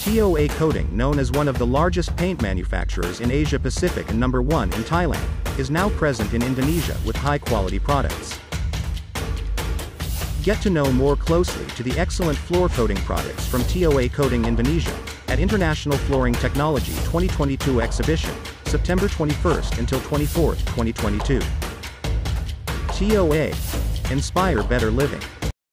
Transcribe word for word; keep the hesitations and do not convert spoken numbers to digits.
T O A Coating, known as one of the largest paint manufacturers in Asia Pacific and number one in Thailand, is now present in Indonesia with high-quality products. Get to know more closely to the excellent floor coating products from T O A Coating Indonesia at International Flooring Technology twenty twenty-two Exhibition, September twenty-first until twenty-fourth, twenty twenty-two. T O A. Inspire better living.